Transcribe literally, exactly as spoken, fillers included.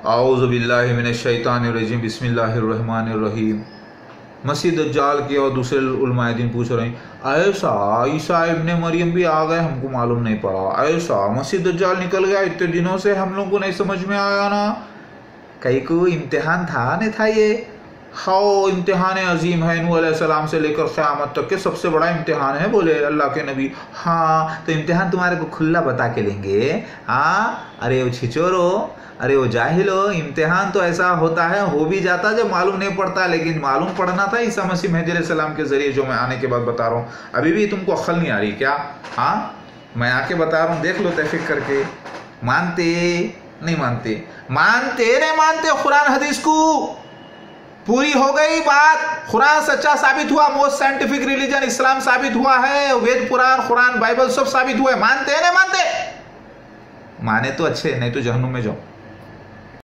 आऊज़ु बिल्लाहि मिनश शैतानिर रजीम बिस्मिल्लाहिर्रहमानिर रहीम। मसीह दज्जाल के और दूसरे उलमाए दिन पूछ रहे हैं, ऐसा ईसा इब्ने मरियम भी आ गए, हमको मालूम नहीं पड़ा, ऐसा मसीह दज्जाल निकल गया, इतने दिनों से हम लोग को नहीं समझ में आया ना। कई को इम्तिहान था नहीं था ये? हाँ, इम्तिहान अजीम है, नूह अलैहिस्सलाम से लेकर क़यामत तक के सबसे बड़ा इम्तिहान है, बोले अल्लाह के नबी। हाँ, तो इम्तिहान तुम्हारे को खुला बता के लेंगे। हाँ, अरे वो छिचोरो, अरे वो जाहिलो, इम्तिहान तो ऐसा होता है, हो भी जाता जब मालूम नहीं पड़ता, लेकिन मालूम पड़ना था ईसा मसीह महदी अलैहिस्सलाम के जरिए, जो मैं आने के बाद बता रहा हूँ। अभी भी तुमको अक्ल नहीं आ रही क्या? हाँ, मैं आके बता रहा हूँ, देख लो तहकीक करके। मानते नहीं मानते? मानते नहीं मानते कुरान हदीस को? पूरी हो गई बात। कुरान सच्चा साबित हुआ, मोस्ट साइंटिफिक रिलीजन इस्लाम साबित हुआ है, वेद पुराण कुरान बाइबल सब साबित हुआ है। मानते नहीं मानते? माने तो अच्छे, नहीं तो जहन्नुम में जाओ।